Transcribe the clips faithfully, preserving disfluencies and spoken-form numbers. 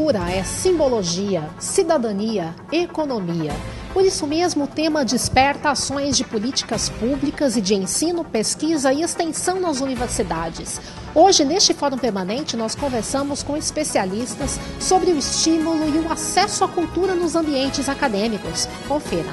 Cultura é simbologia, cidadania, economia. Por isso mesmo, o tema desperta ações de políticas públicas e de ensino, pesquisa e extensão nas universidades. Hoje, neste Fórum Permanente, nós conversamos com especialistas sobre o estímulo e o acesso à cultura nos ambientes acadêmicos. Confira.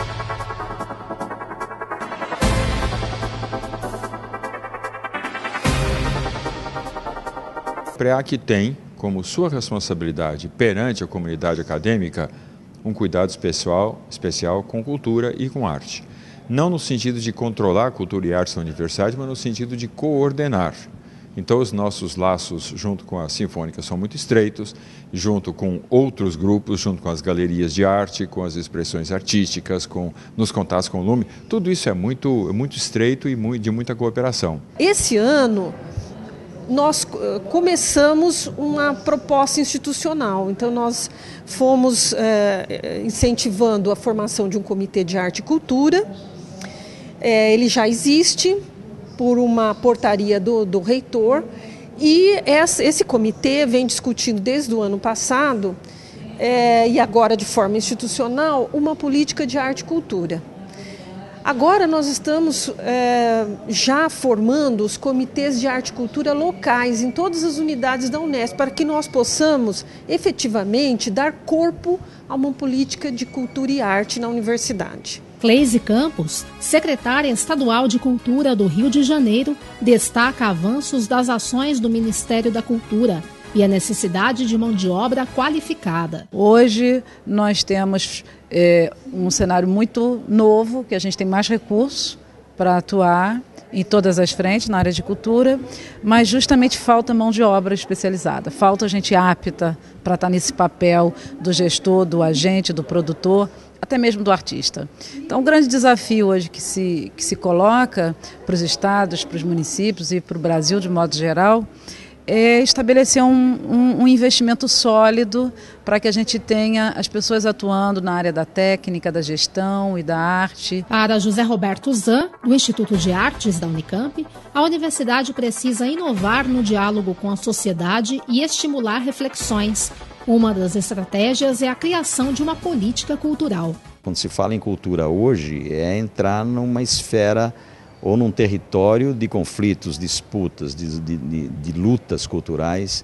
A PREAC tem como sua responsabilidade perante a comunidade acadêmica um cuidado especial, especial com cultura e com arte. Não no sentido de controlar a cultura e arte da universidade, mas no sentido de coordenar. Então, os nossos laços junto com a Sinfônica são muito estreitos, junto com outros grupos, junto com as galerias de arte, com as expressões artísticas, com, nos contatos com o Lume. Tudo isso é muito, muito estreito e muito, de muita cooperação. Esse ano, nós começamos uma proposta institucional. Então, nós fomos é, incentivando a formação de um comitê de arte e cultura. É, ele já existe por uma portaria do, do reitor e esse, esse comitê vem discutindo desde o ano passado é, e agora de forma institucional uma política de arte e cultura. Agora nós estamos é, já formando os comitês de arte e cultura locais em todas as unidades da Unesp, para que nós possamos efetivamente dar corpo a uma política de cultura e arte na universidade. Cleise Campos, secretária estadual de Cultura do Rio de Janeiro, destaca avanços das ações do Ministério da Cultura e a necessidade de mão de obra qualificada. Hoje nós temos é, um cenário muito novo, que a gente tem mais recursos para atuar em todas as frentes na área de cultura, mas justamente falta mão de obra especializada, falta gente apta para estar nesse papel do gestor, do agente, do produtor, até mesmo do artista. Então, o grande desafio hoje que se, que se coloca para os estados, para os municípios e para o Brasil de modo geral, é estabelecer um, um, um investimento sólido para que a gente tenha as pessoas atuando na área da técnica, da gestão e da arte. Para José Roberto Zan, do Instituto de Artes da Unicamp, a universidade precisa inovar no diálogo com a sociedade e estimular reflexões. Uma das estratégias é a criação de uma política cultural. Quando se fala em cultura hoje, é entrar numa esfera ou num território de conflitos, disputas, de, de, de, de lutas culturais,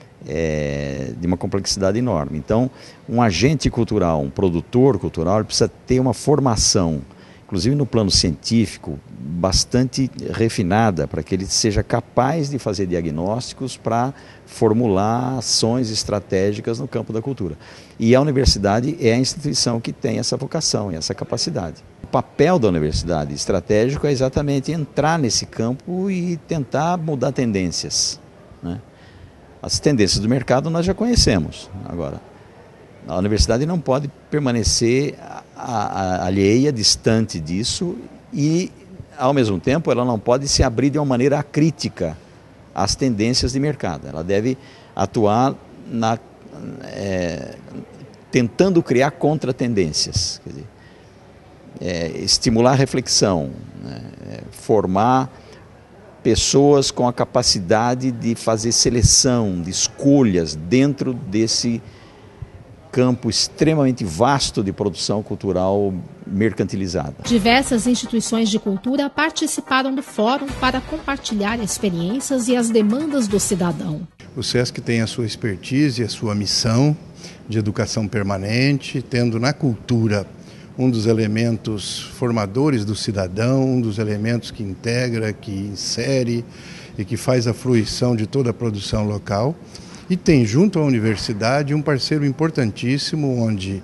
é, de uma complexidade enorme. Então, um agente cultural, um produtor cultural, ele precisa ter uma formação, inclusive no plano científico, bastante refinada, para que ele seja capaz de fazer diagnósticos para formular ações estratégicas no campo da cultura. E a universidade é a instituição que tem essa vocação e essa capacidade. O papel da universidade estratégico é exatamente entrar nesse campo e tentar mudar tendências, né? As tendências do mercado nós já conhecemos. Agora, a universidade não pode permanecer a, a, alheia, distante disso e, ao mesmo tempo, ela não pode se abrir de uma maneira acrítica às tendências de mercado. Ela deve atuar na, é, tentando criar contra-tendências, quer dizer, é, estimular a reflexão, né, é, formar pessoas com a capacidade de fazer seleção, de escolhas dentro desse campo extremamente vasto de produção cultural mercantilizada. Diversas instituições de cultura participaram do fórum para compartilhar experiências e as demandas do cidadão. O SESC tem a sua expertise, a sua missão de educação permanente, tendo na cultura um dos elementos formadores do cidadão, um dos elementos que integra, que insere e que faz a fruição de toda a produção local. E tem junto à universidade um parceiro importantíssimo onde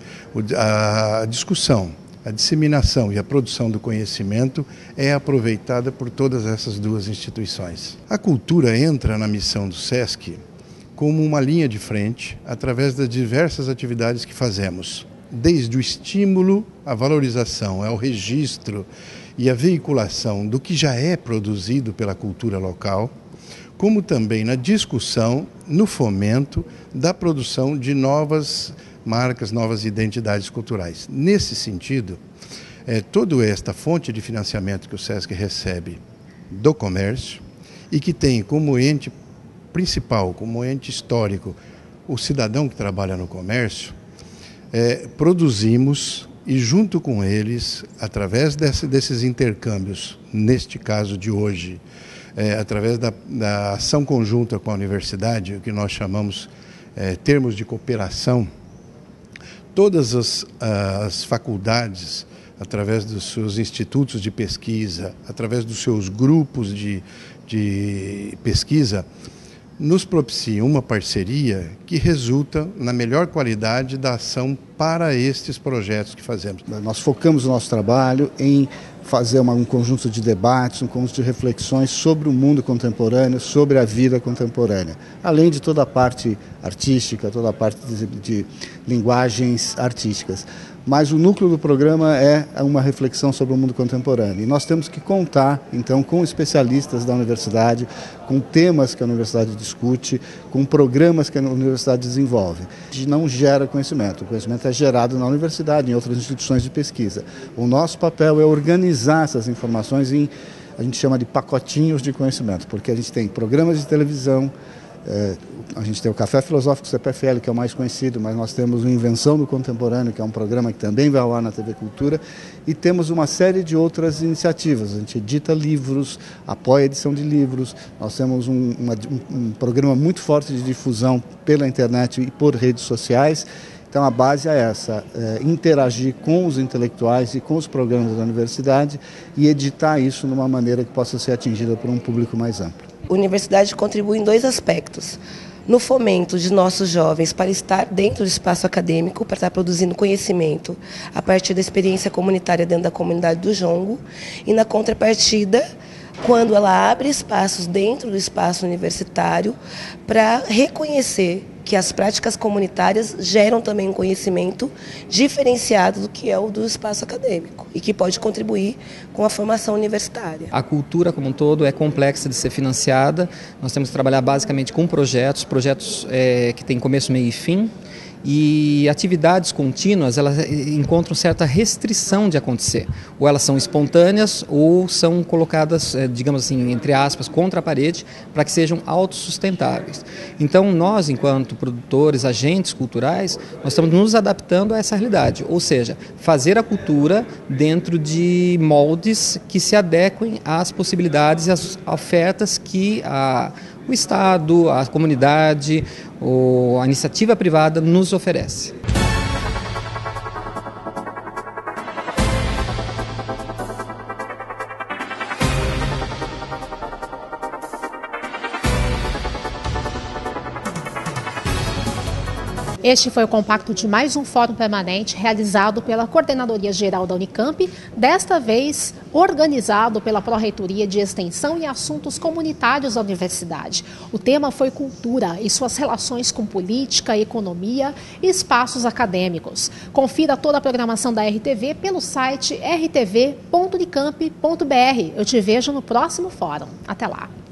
a discussão, a disseminação e a produção do conhecimento é aproveitada por todas essas duas instituições. A cultura entra na missão do SESC como uma linha de frente através das diversas atividades que fazemos, desde o estímulo à valorização, ao registro e à veiculação do que já é produzido pela cultura local, como também na discussão, no fomento da produção de novas marcas, novas identidades culturais. Nesse sentido, é, toda esta fonte de financiamento que o SESC recebe do comércio e que tem como ente principal, como ente histórico, o cidadão que trabalha no comércio, é, produzimos e junto com eles, através desse, desses intercâmbios, neste caso de hoje, é, através da, da ação conjunta com a universidade, o que nós chamamos é, termos de cooperação, todas as, as faculdades, através dos seus institutos de pesquisa, através dos seus grupos de, de pesquisa, nos propiciam uma parceria que resulta na melhor qualidade da ação para estes projetos que fazemos. Nós focamos o nosso trabalho em fazer uma, um conjunto de debates, um conjunto de reflexões sobre o mundo contemporâneo, sobre a vida contemporânea, além de toda a parte artística, toda a parte de, de linguagens artísticas. Mas o núcleo do programa é uma reflexão sobre o mundo contemporâneo. E nós temos que contar, então, com especialistas da universidade, com temas que a universidade discute, com programas que a universidade desenvolve. A gente não gera conhecimento, o conhecimento é gerado na universidade, em outras instituições de pesquisa. O nosso papel é organizar essas informações em, a gente chama de pacotinhos de conhecimento, porque a gente tem programas de televisão, É, a gente tem o Café Filosófico C P F L, que é o mais conhecido, mas nós temos o Invenção do Contemporâneo, que é um programa que também vai ao ar na T V Cultura, e temos uma série de outras iniciativas. A gente edita livros, apoia a edição de livros, nós temos um, uma, um, um programa muito forte de difusão pela internet e por redes sociais. Então a base é essa, é, interagir com os intelectuais e com os programas da universidade e editar isso de uma maneira que possa ser atingida por um público mais amplo. A universidade contribui em dois aspectos. No fomento de nossos jovens para estar dentro do espaço acadêmico, para estar produzindo conhecimento a partir da experiência comunitária dentro da comunidade do Jongo, e na contrapartida, quando ela abre espaços dentro do espaço universitário para reconhecer que as práticas comunitárias geram também um conhecimento diferenciado do que é o do espaço acadêmico e que pode contribuir com a formação universitária. A cultura como um todo é complexa de ser financiada, nós temos que trabalhar basicamente com projetos, projetos é, que têm começo, meio e fim, e atividades contínuas, elas encontram certa restrição de acontecer. Ou elas são espontâneas ou são colocadas, digamos assim, entre aspas, contra a parede, para que sejam autossustentáveis. Então, nós, enquanto produtores, agentes culturais, nós estamos nos adaptando a essa realidade. Ou seja, fazer a cultura dentro de moldes que se adequem às possibilidades e às ofertas que a o Estado, a comunidade, ou a iniciativa privada nos oferece. Este foi o compacto de mais um fórum permanente realizado pela Coordenadoria Geral da Unicamp, desta vez organizado pela Pró-Reitoria de Extensão e Assuntos Comunitários da Universidade. O tema foi cultura e suas relações com política, economia e espaços acadêmicos. Confira toda a programação da R T V pelo site r t v ponto unicamp ponto b r. Eu te vejo no próximo fórum. Até lá!